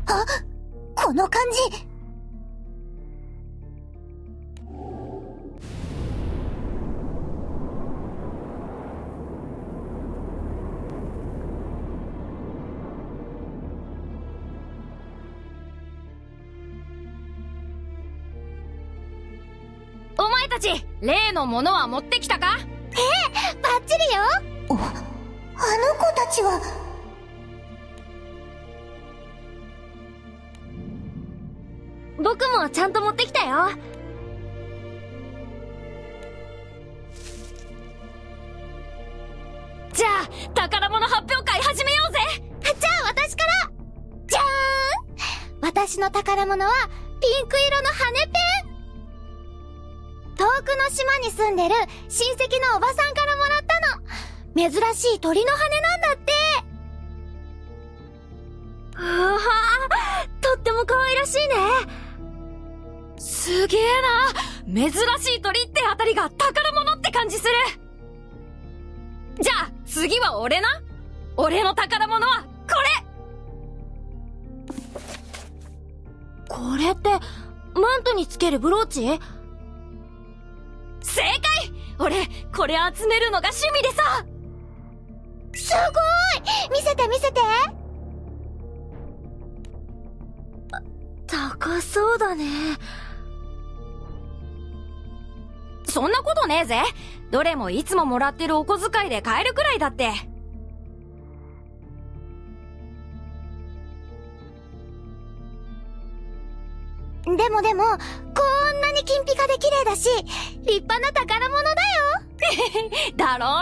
あ、この感じ。 お前たち、例のものは持ってきたか？ バッチリよ。あの子たちは。 僕もちゃんと持ってきたよ。じゃあ、宝物発表会始めようぜ。 じゃあ私から。じゃーん。私の宝物はピンク色の羽ペン。遠くの島に住んでる親戚のおばさんからもらったの。珍しい鳥の羽なんだって。 うわー、とっても可愛らしいね。すげえな。珍しい鳥ってあたりが宝物って感じする。じゃあ次は俺な。俺の宝物はこれってマントにつけるブローチ？正解。俺これ集めるのが趣味でさ。 すごい。見せて見せて。 高そうだね。そんなことねえぜ。どれもいつももらってるお小遣いで買えるくらいだって。 でも、こんなに金ピカで綺麗だし、立派な宝物だよ。 だろ？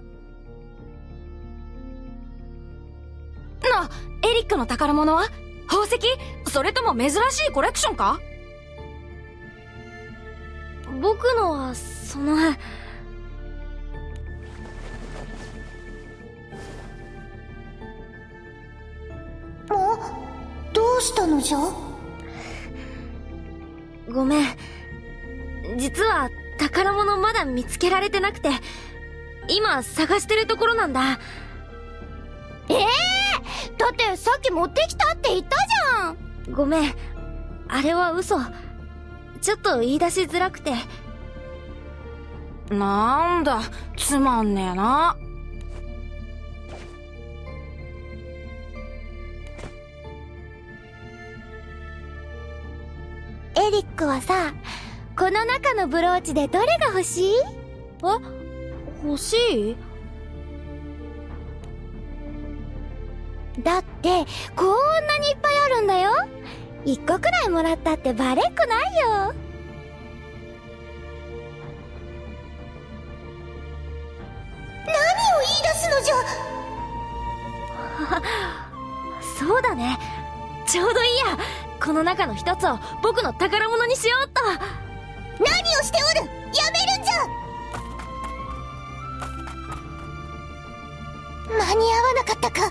な、エリックの宝物は？宝石？それとも珍しいコレクションか？僕のは、 どうしたのじゃ？ ごめん。実は宝物まだ見つけられてなくて、今探してるところなんだ。 だってさっき持ってきたって言ったじゃん。 ごめん。あれは嘘。ちょっと言い出しづらくて。なんだ、つまんねえな。 エリックはさ、この中のブローチでどれが欲しい？ 欲しい？ だって、こんなにいっぱいあるんだよ。一個くらいもらったってバレっこないよ。何を言い出すのじゃ。 そうだね。ちょうどいいや。この中の一つを僕の宝物にしようっと。 何をしておる！やめるんじゃ！間に合わなかったか。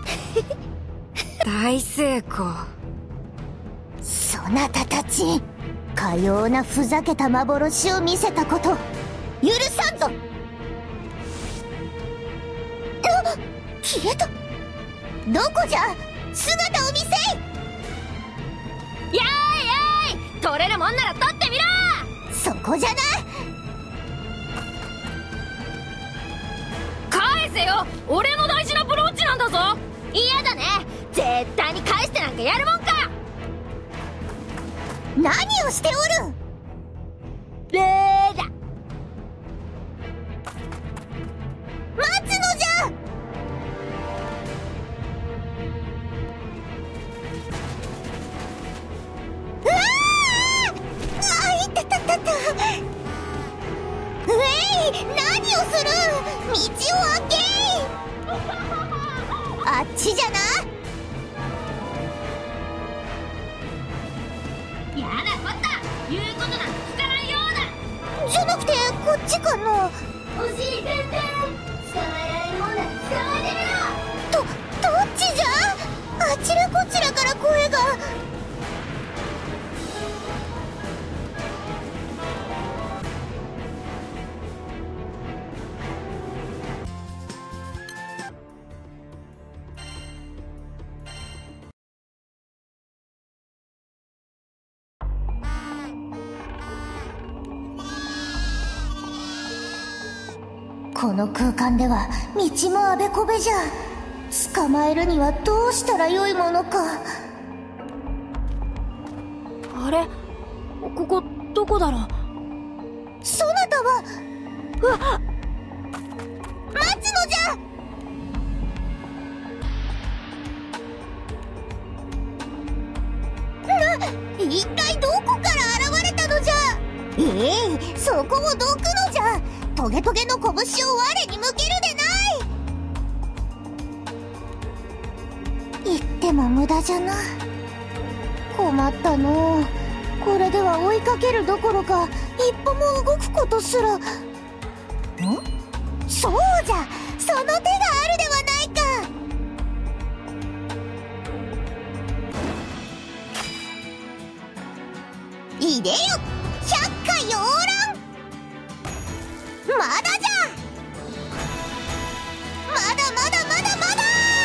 大成功。 そなたたち、かようなふざけた幻を見せたこと許さんぞ。消えた。どこじゃ？姿を見せい。 やーいやーい、取れるもんなら取ってみろ。 そこじゃな。 返せよ。俺の大事なブローチなんだぞ。嫌だね。絶対に返してなんかやるもんか。 何をしておる。 レーだ。 待つのじゃ。うわあ！あいたたたた。何をする。道を開け。あっちじゃな。 やだこった。言うことなんか聞かないような。 じゃなくてこっちかな。 おしりてんてん。捕まえられるもんなら捕まえてみろ。 どっちじゃ。あちらこちらから声が。 この空間では道もあべこべじゃ。捕まえるにはどうしたらよいものか。 あれ、ここどこだろう。 そなたは。 うわっ、 待つのじゃ。一体どこから現れたのじゃ。そこをどくのじゃ。トゲトゲの拳を我に向けるでない。言っても無駄じゃな。困ったのう。これでは追いかけるどころか一歩も動くことすら。そうじゃ、その手があるではないか。いでよ、百回往覧。まだじゃ。まだまだまだまだ。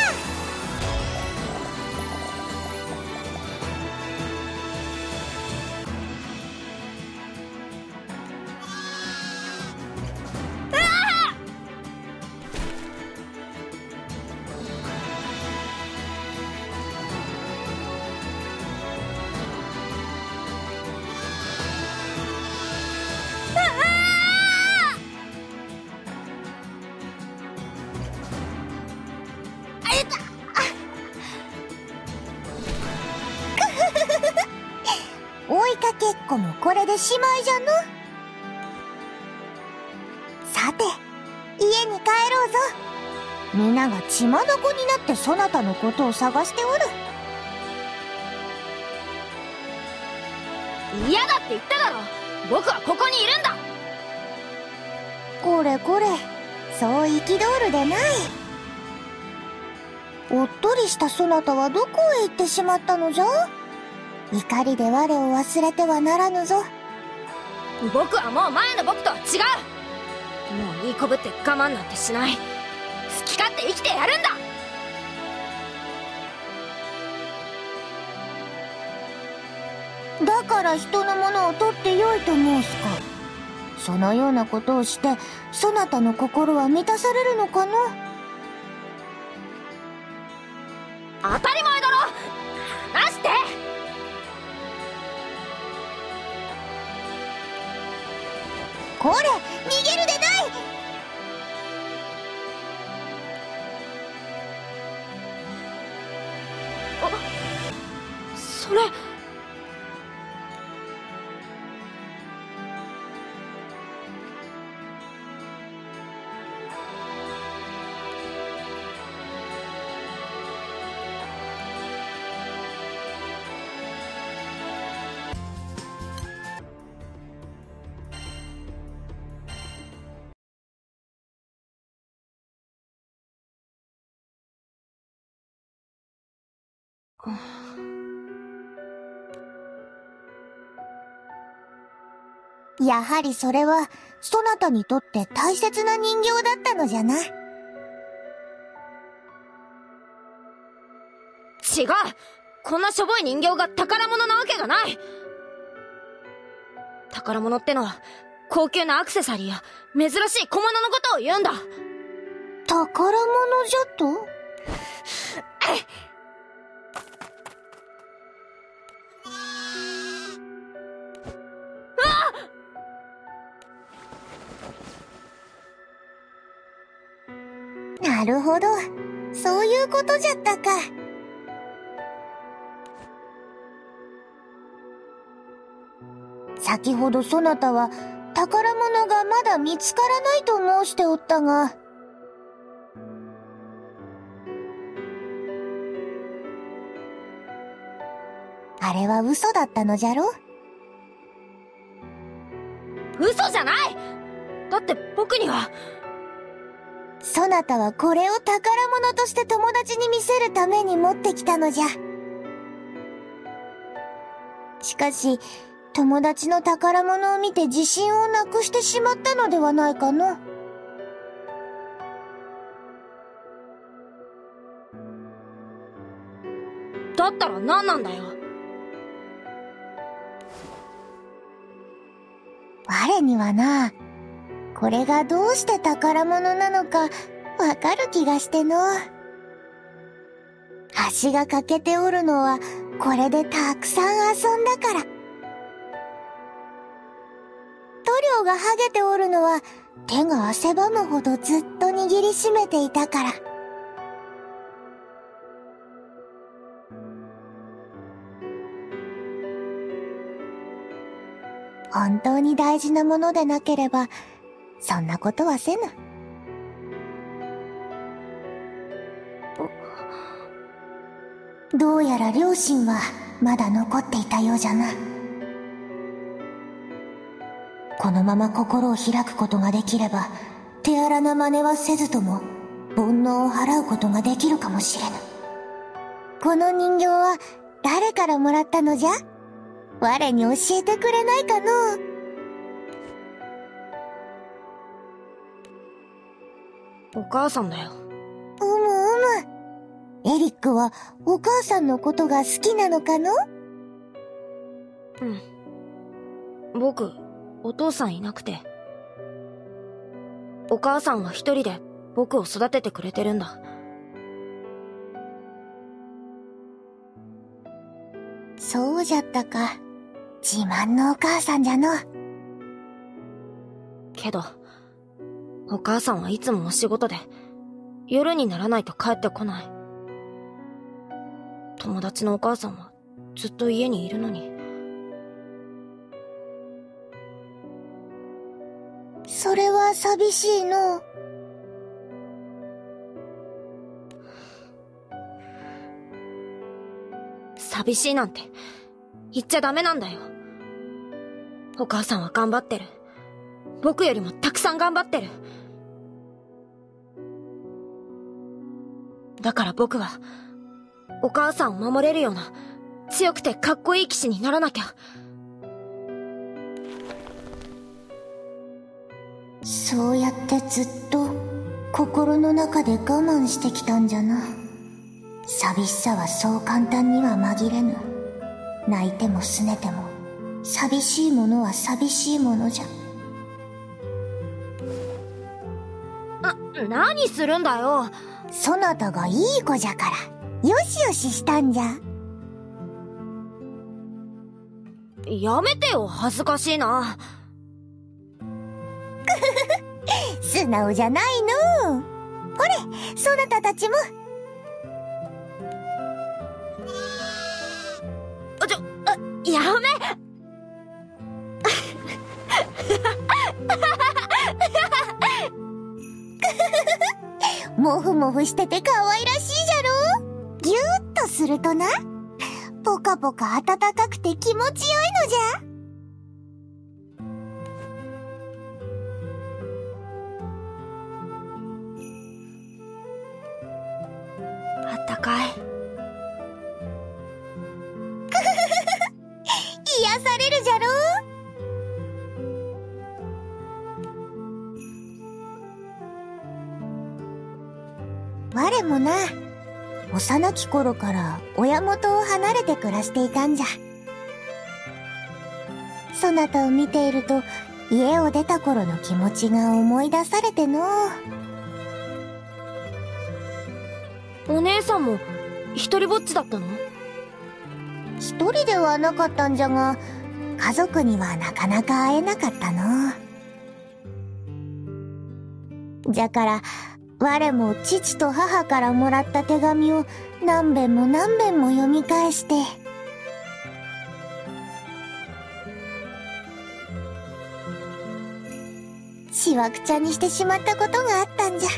追いかけっこもこれでしまいじゃの。さて、家に帰ろうぞ。皆が血眼になってそなたのことを探しておる。 嫌だって言っただろ。僕はここにいるんだ。 これこれ、そう憤るでない。おっとりしたそなたはどこへ行ってしまったのじゃ。怒りで我を忘れてはならぬぞ。 僕はもう前の僕とは違う。もういいこぶって我慢なんてしない。好き勝手生きてやるんだ。 だから人のものを取ってよいと申すか。そのようなことをしてそなたの心は満たされるのかの。 当たり前だろ。離して。 これ、逃げるでない。 それ。 やはりそれはそなたにとって大切な人形だったのじゃな。 違う。こんなしょぼい人形が宝物なわけがない。宝物ってのは高級なアクセサリーや珍しい小物のことを言うんだ。 宝物じゃと？なるほど、そういうことじゃったか。先ほどそなたは宝物がまだ見つからないと申しておったが、あれは嘘だったのじゃろ？ 嘘じゃない。だって僕には。 そなたはこれを宝物として友達に見せるために持ってきたのじゃ。しかし、友達の宝物を見て自信をなくしてしまったのではないかの。 だったら何なんだよ。 我にはな、 これがどうして宝物なのかわかる気がしての。橋が欠けておるのはこれでたくさん遊んだから。塗料が剥げておるのは手が汗ばむほどずっと握りしめていたから。本当に大事なものでなければそんなことはせぬ。どうやら両親はまだ残っていたようじゃな。このまま心を開くことができれば、手荒な真似はせずとも煩悩を払うことができるかもしれぬ。この人形は誰からもらったのじゃ？我に教えてくれないかのう。 お母さんだよ。 うむうむ。エリックはお母さんのことが好きなのかの？ うん。僕、お父さんいなくて。お母さんは一人で僕を育ててくれてるんだ。 そうじゃったか。自慢のお母さんじゃの。 けど、お母さんはいつもお仕事で、夜にならないと帰ってこない。友達のお母さんはずっと家にいるのに。 それは寂しいの。 寂しいなんて言っちゃダメなんだよ。お母さんは頑張ってる。僕よりもたくさん頑張ってる。だから僕はお母さんを守れるような強くてかっこいい騎士にならなきゃ。 そうやってずっと心の中で我慢してきたんじゃな。寂しさはそう簡単には紛れぬ。泣いても拗ねても寂しいものは寂しいものじゃ。 何するんだよ。 そなたがいい子じゃからよしよししたんじゃ。 やめてよ、恥ずかしいな。 素直じゃないの。ほれ、そなたたちも。 やめもふもふしてて可愛らしいじゃろ。ぎゅーっとするとな、ポカポカ暖かくて気持ちよいのじゃ。 あったかい。 癒されるじゃろ。我もな、幼き頃から親元を離れて暮らしていたんじゃ。そなたを見ていると家を出た頃の気持ちが思い出されての。 お姉さんも一人ぼっちだったの？ 一人ではなかったんじゃが、家族にはなかなか会えなかったの。じゃから我も父と母からもらった手紙を何遍も何遍も読み返して、しわくちゃにしてしまったことがあったんじゃ。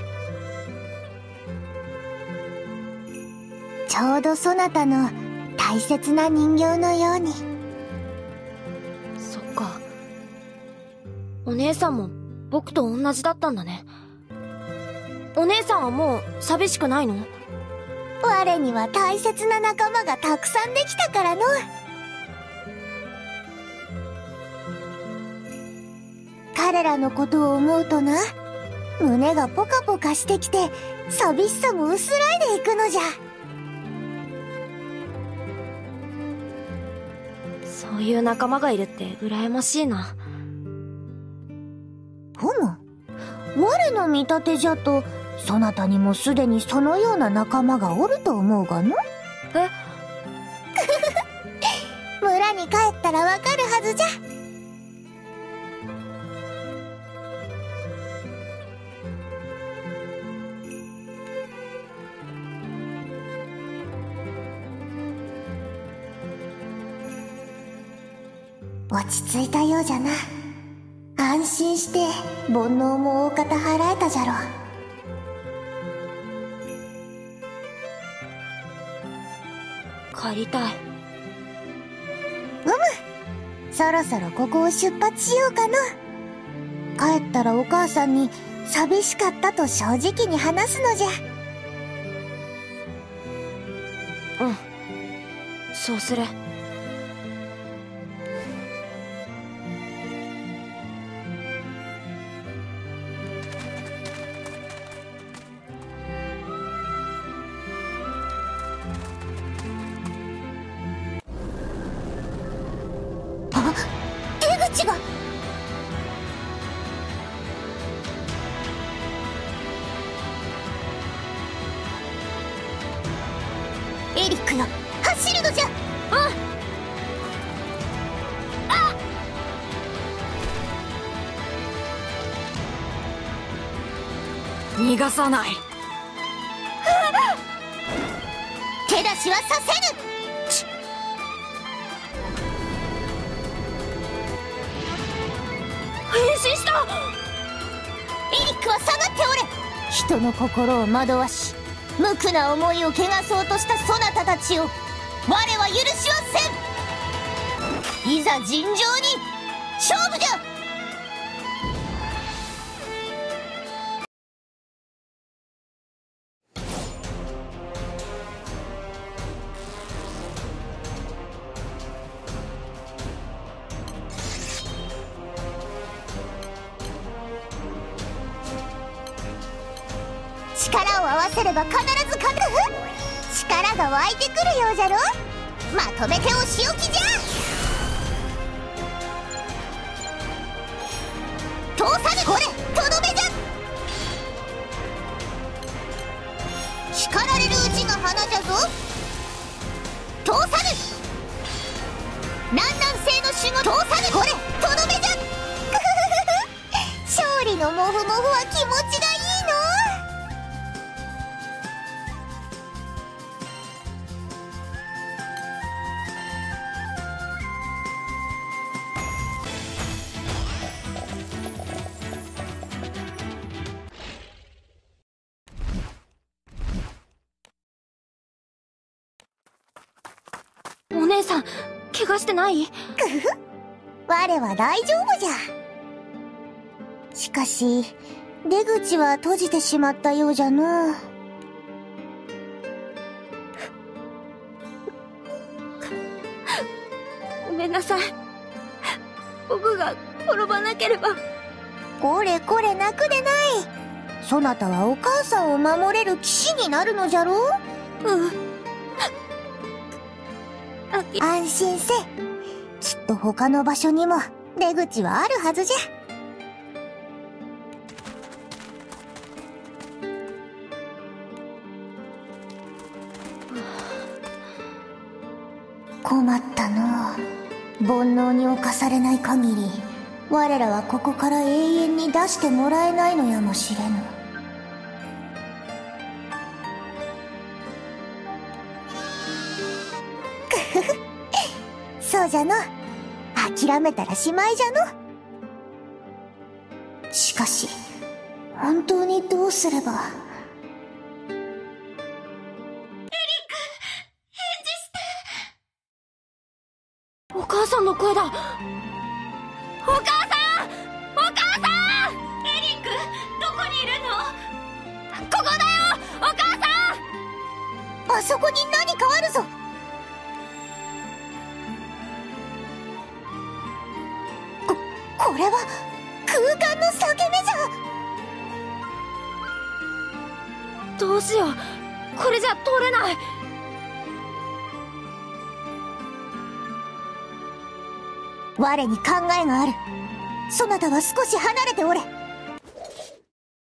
ちょうどそなたの大切な人形のように。 そっか。お姉さんも僕と同じだったんだね。お姉さんはもう寂しくないの？ 我には大切な仲間がたくさんできたからの。彼らのことを思うとな、胸がポカポカしてきて寂しさも薄らいでいくのじゃ。 そういう仲間がいるって羨ましいな。 ふむ、 我の見立てじゃと、そなたにもすでにそのような仲間がおると思うがの。 え村に帰ったらわかるはずじゃ。落ち着いたようじゃな。安心して煩悩も大方払えたじゃろう。 帰りたい。 そろそろここを出発しようかの。帰ったらお母さんに寂しかったと正直に話すのじゃ。 うん、そうする。 出口が。エリックよ、走るのじゃ。 逃がさない。 手出しはさせぬ。 変身した。 エリックは下がっておれ。人の心を惑わし、無垢な思いを汚そうとしたそなたたちを我は許しはせん。いざ尋常に勝負じゃ。力を合わせれば必ず力が湧いてくるようじゃろ。まとめてお仕置きじゃ。通さぬ。これとどめじゃ。叱られるうちが花じゃぞ。通さぬ。南南西の守護。通さぬ。これとどめじゃ。勝利のモフモフは気持ちがいいの。 お姉さん、怪我してない？ 我は大丈夫じゃ。しかし出口は閉じてしまったようじゃの。 ごめんなさい。僕が転ばなければ。 これこれ泣くでない。そなたはお母さんを守れる騎士になるのじゃろう。安心せ。きっと他の場所にも出口はあるはずじゃ。困ったのう。煩悩に侵されない限り我らはここから永遠に出してもらえないのやもしれぬ。そうじゃの。諦めたらしまいじゃの。しかし本当にどうすれば。 お母さんの声だ。お母さん！お母さん！エリック、どこにいるの？ここだよ！お母さん！ あそこに何かあるぞ。これは空間の裂け目じゃ。 どうしよう。これじゃ通れない。 我に考えがある。そなたは少し離れておれ。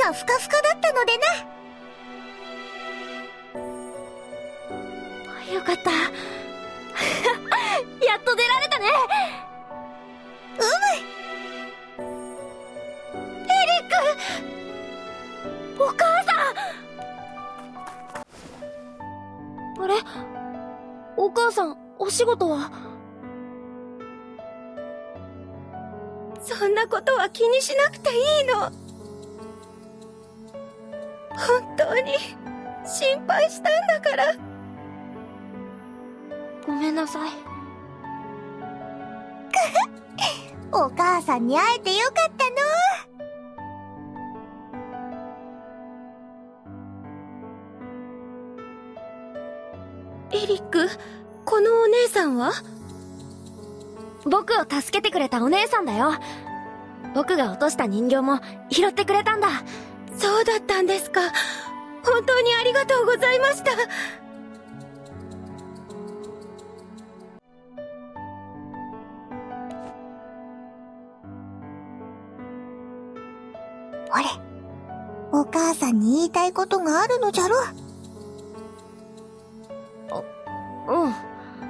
がふかふかだったのでな。 よかった。やっと出られたね。エリック！お母さん！あれ？お母さん、お仕事は？ そんなことは気にしなくていいの。本当に心配したんだから。 ごめんなさい。 お母さんに会えてよかったの。 エリック、このお姉さんは？ 僕を助けてくれたお姉さんだよ。僕が落とした人形も拾ってくれたんだ。 そうだったんですか。本当にありがとうございました。 あれ、お母さんに言いたいことがあるのじゃろ。 うん。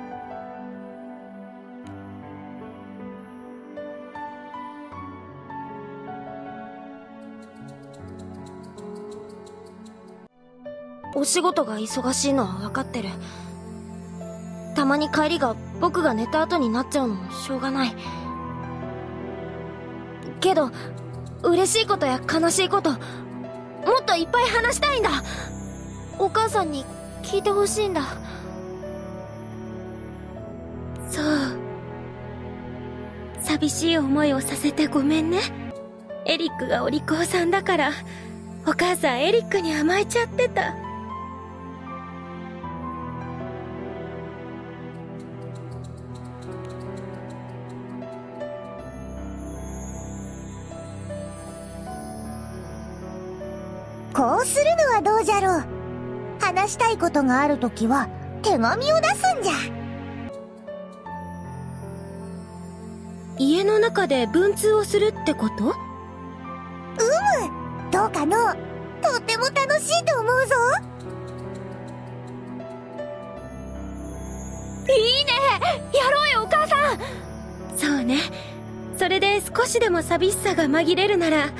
お仕事が忙しいのは分かってる。たまに帰りが僕が寝た後になっちゃうのもしょうがない。けど、嬉しいことや悲しいこと、もっといっぱい話したいんだ。お母さんに聞いてほしいんだ。 そう。寂しい思いをさせてごめんね。エリックがお利口さんだから、お母さんエリックに甘えちゃってた。 こうするのはどうじゃろう。話したいことがあるときは手紙を出すんじゃ。 家の中で文通をするってこと？ どうかの？とっても楽しいと思うぞ。 いいね！やろうよ、お母さん！ そうね。それで少しでも寂しさが紛れるなら。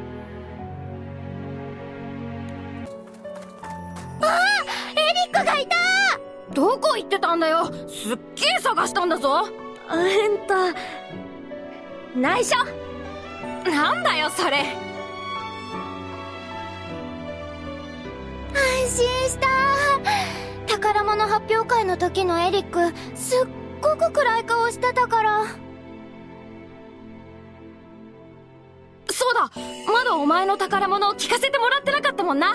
エリックがいた！ どこ行ってたんだよ！すっげえ探したんだぞ！内緒！なんだよ、それ！ 安心した。宝物発表会の時のエリック、すっごく暗い顔してたから。 そうだ！まだお前の宝物を聞かせてもらってなかったもんな。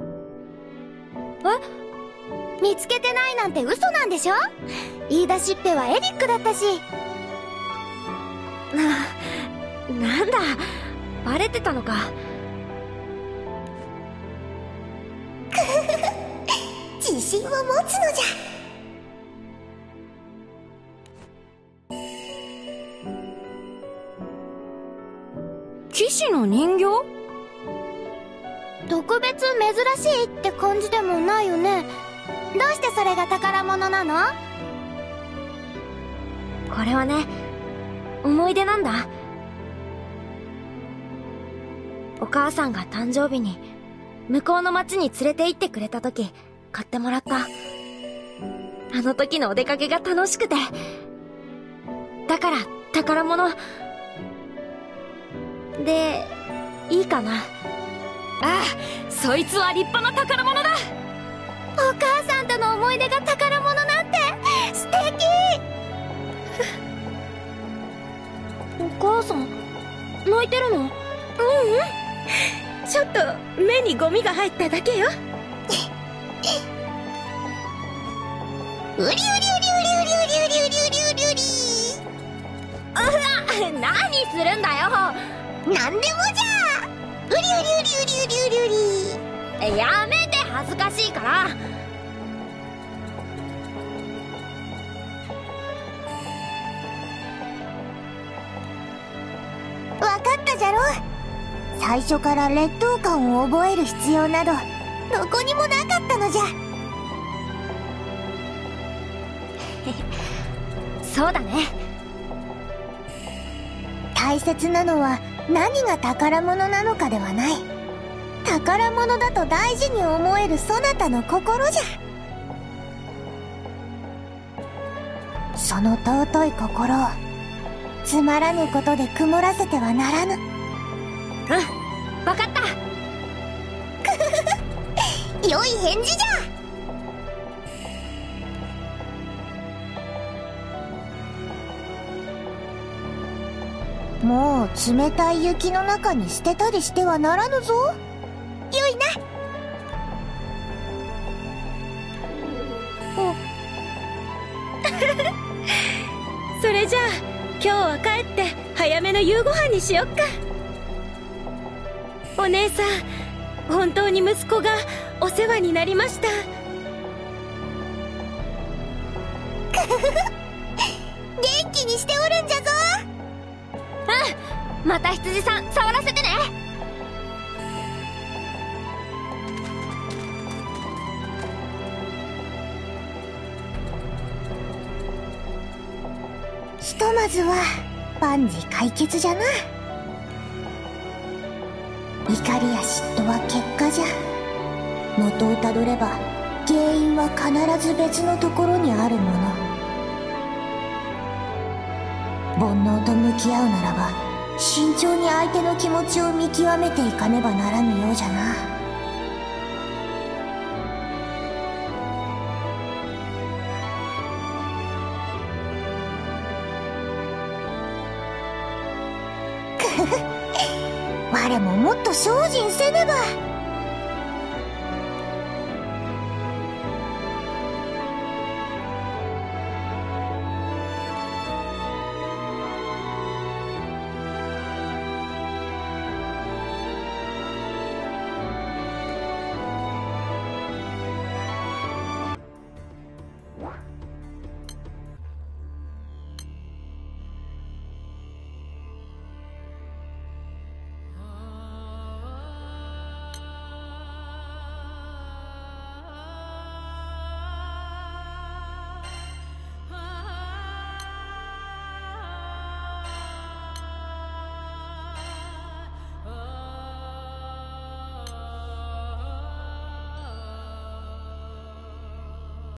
見つけてないなんて嘘なんでしょ？言い出しっぺはエリックだったし。 なんだ、バレてたのか。 自信を持つのじゃ。 騎士の人形？ 特別珍しいって感じでもないよね。どうしてそれが宝物なの？ これはね、思い出なんだ。お母さんが誕生日に向こうの町に連れて行ってくれた時買ってもらった。あの時のお出かけが楽しくて。だから宝物でいいかな。ああ、そいつは立派な宝物だ。 お母さんとの思い出が宝物なんて素敵。 お母さん泣いてるの？ ちょっと目にゴミが入っただけよ。 うりうりうりうりうりうりうりうりうりうり。 何するんだよ。 なんでもじゃ。うりうりうりうりうりうりうり。 やめて、恥ずかしいから。 わかったじゃろ。さ最初から劣等感を覚える必要などどこにもなかったのじゃ。 そうだね。 大切なのは何が宝物なのかではない。宝物だと大事に思えるそなたの心じゃ。その尊い心をつまらぬことで曇らせてはならぬ。 わかった。 良い返事じゃ。もう冷たい雪の中に捨てたりしてはならぬぞ。よいな。 それじゃあ今日は帰って早めの夕ご飯にしよっか。お姉さん、本当に息子がお世話になりました。 元気にしておるんじゃぞ。 また羊さん触らせてね。 ひとまずは万事解決じゃな。怒りや嫉妬は結果じゃ。元をたどれば原因は必ず別のところにあるもの。煩悩と向き合うならば慎重に相手の気持ちを見極めていかねばならぬようじゃな。我ももっと精進せねば。